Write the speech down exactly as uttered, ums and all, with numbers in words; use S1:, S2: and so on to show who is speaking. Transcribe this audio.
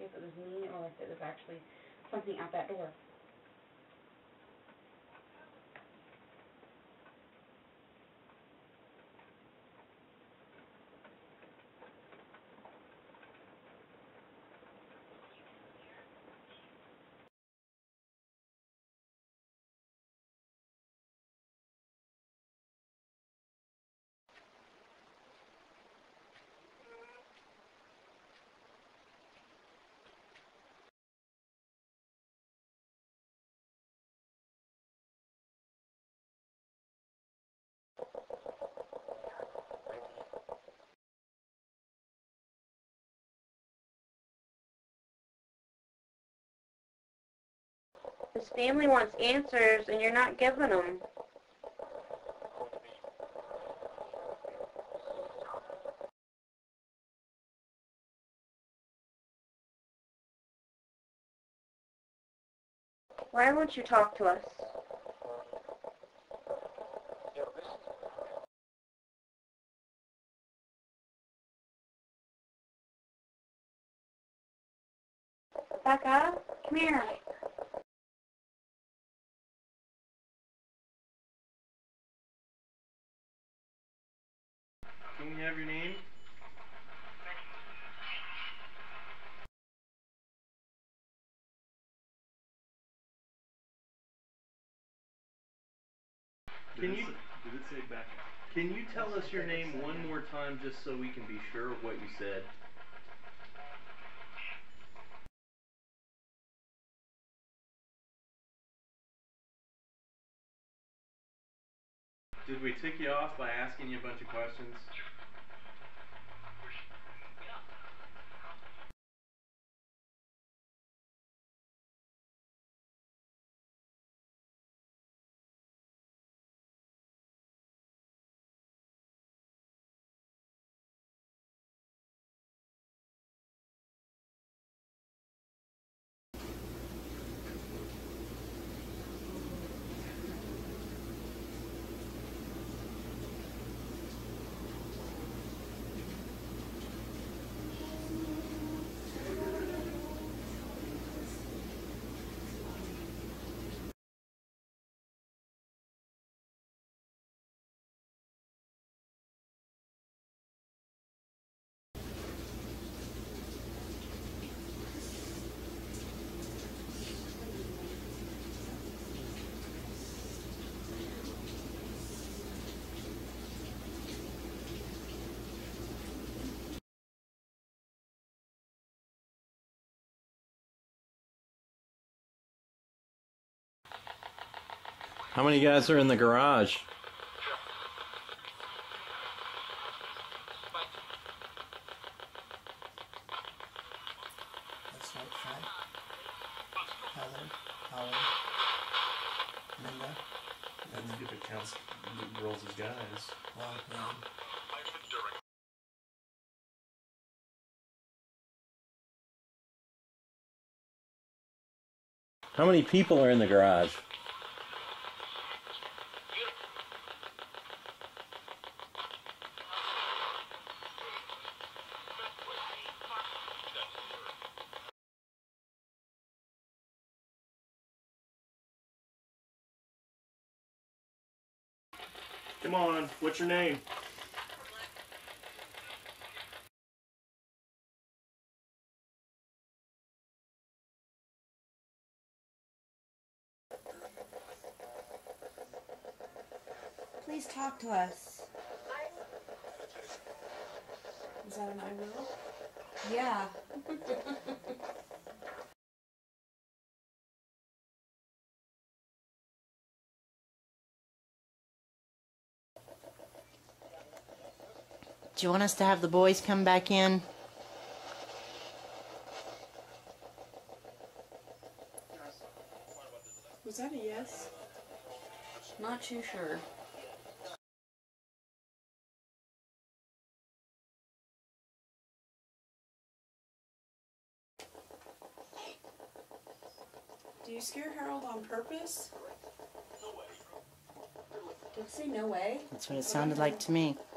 S1: if it was me or if it was actually something out that door.
S2: His family wants answers, and you're not giving them. Why won't you talk to us? Becca, come here.
S3: Can we have your name? Can you,
S4: did it say back?
S3: Can you tell us your name one more time just so we can be sure of what you said? Did we tick you off by asking you a bunch of questions? How many guys are in the garage?
S5: That's right, Frank. Heather, Holly, Linda.
S4: That's if it counts the girls as guys.
S5: Well, yeah.
S3: How many people are in the garage?
S4: Come on, what's your name?
S1: Please talk to us. Is that an I will? Yeah.
S6: Do you want us to have the boys come back in?
S1: Was that a yes? Not too sure. Do you scare Harold on purpose? Did it say no way?
S6: That's what it sounded like to me.